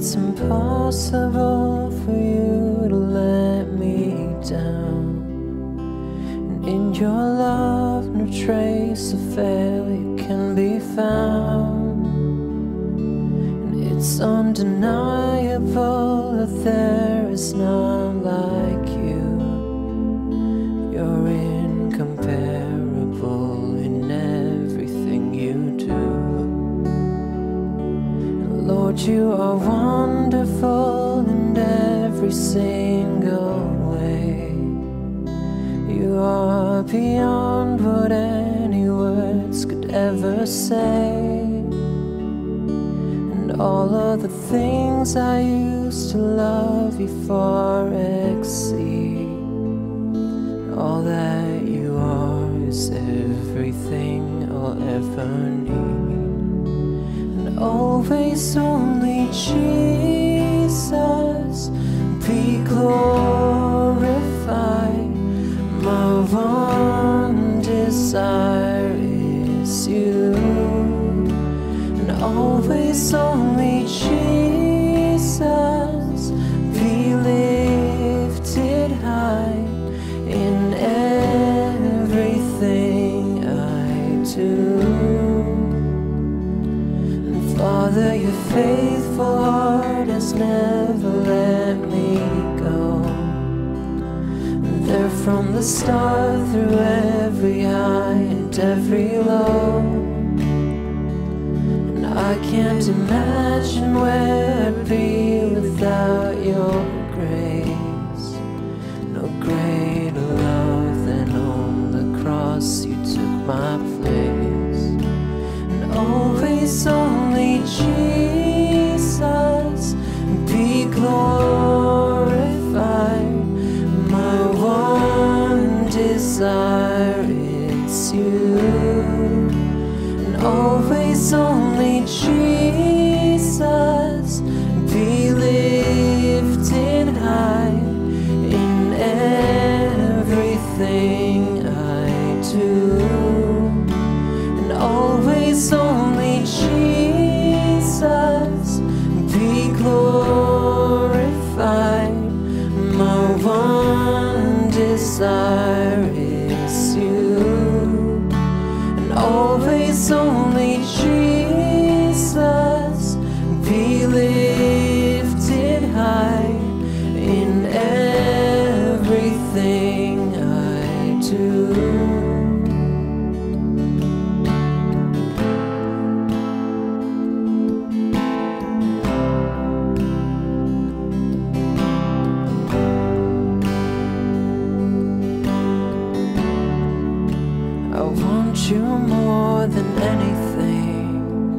it's impossible for you to let me down. And in your love, no trace of failure can be found. And it's undeniable that there is none like you. You're incomparable in everything you do. Lord, you are wonderful in every single way. You are beyond what any words could ever say. And all of the things I used to love you for exceed. All that you are is everything I'll ever need. Always only Jesus be glorified. My one desire is you. And always only Jesus be lifted high in everything I do. Father, your faithful heart has never let me go. There from the start, through every high and every low. And I can't imagine where I'd be without your grace. No greater love than on the cross you took my place. And always only Jesus be glorified. My one desire is you. And always only Jesus be lifted high in everything I do. And always only Jesus be glorified. My one desire is you. And always only Jesus be lifted high in everything I do. I want you more than anything.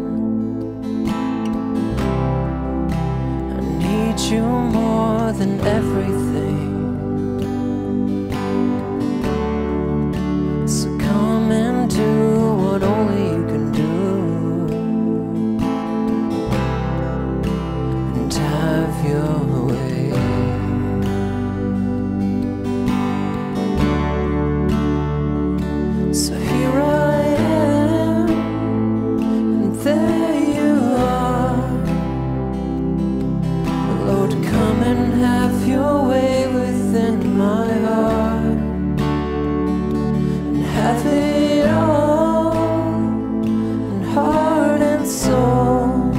I need you more than everything. So come and do what only you can do. And have your way. So here I am, and there you are. Lord, come and have your way within my heart. And have it all, in heart and soul.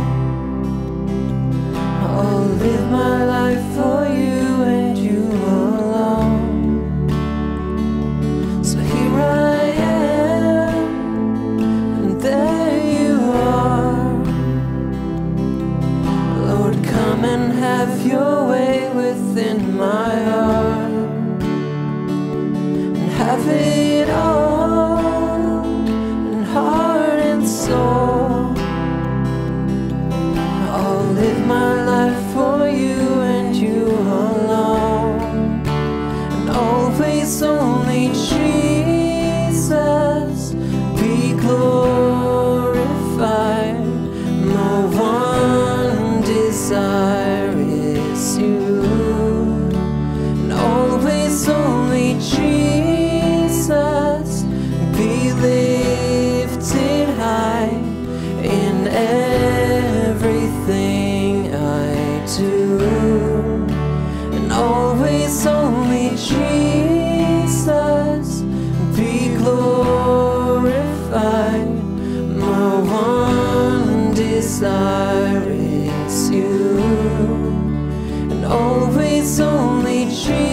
I'll live my life for you and you alone. So here I have your way within my heart. And have it all, in heart and soul. I'll live my life for you and you alone. And always only Jesus be glorified. My one desire is you. And always only Jesus be lifted high in everything I desire is you, and always only dream